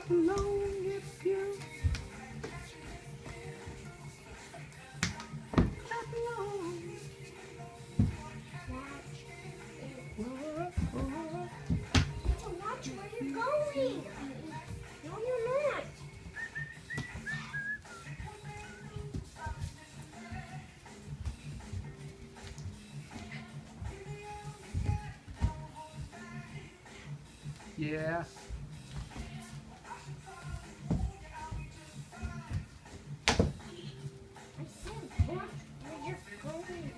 alone if you clap along. Watch where you're going. No, you're not. Yeah. I said watch where you're going.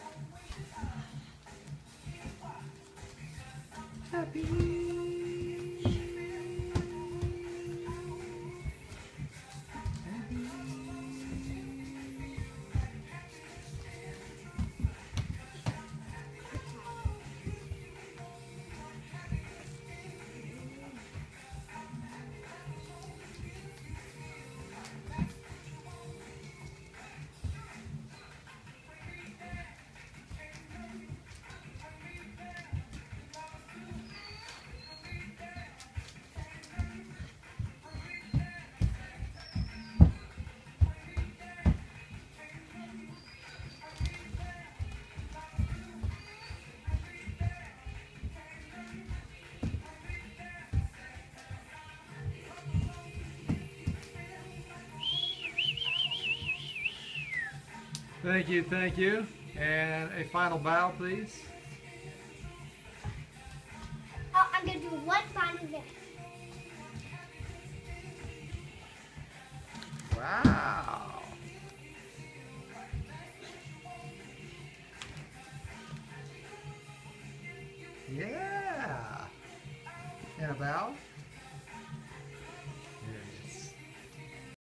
Happy. Thank you, thank you. And a final bow, please. Oh, I'm gonna do one final bit. Wow. Yeah. And a bow.